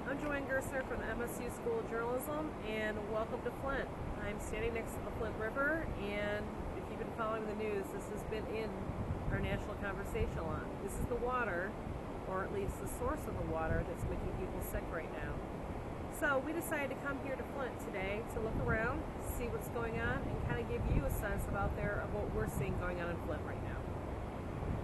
I'm Joanne Gerstner from the MSU School of Journalism, and welcome to Flint. I'm standing next to the Flint River, and if you've been following the news, this has been in our national conversation a lot. This is the water, or at least the source of the water, that's making people sick right now. So we decided to come here to Flint today to look around, see what's going on, and kind of give you a sense out there of what we're seeing going on in Flint right now.